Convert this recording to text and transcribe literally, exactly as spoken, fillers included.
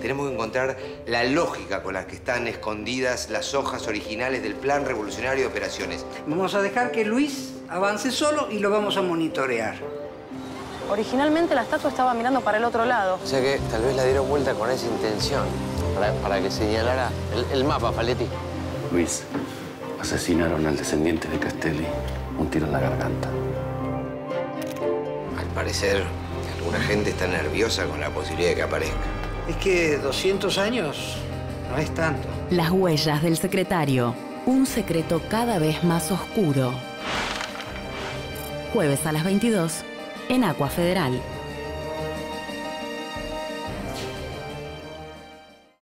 Tenemos que encontrar la lógica con la que están escondidas las hojas originales del Plan Revolucionario de Operaciones. Vamos a dejar que Luis avance solo y lo vamos a monitorear. Originalmente la estatua estaba mirando para el otro lado. O sea que tal vez la dieron vuelta con esa intención, para, para que señalara el, el mapa, Faletti. Luis, asesinaron al descendiente de Castelli. Un tiro en la garganta. Al parecer, alguna gente está nerviosa con la posibilidad de que aparezca. Es que doscientos años no es tanto. Las huellas del secretario. Un secreto cada vez más oscuro. Jueves a las veintidós en Aqua Federal.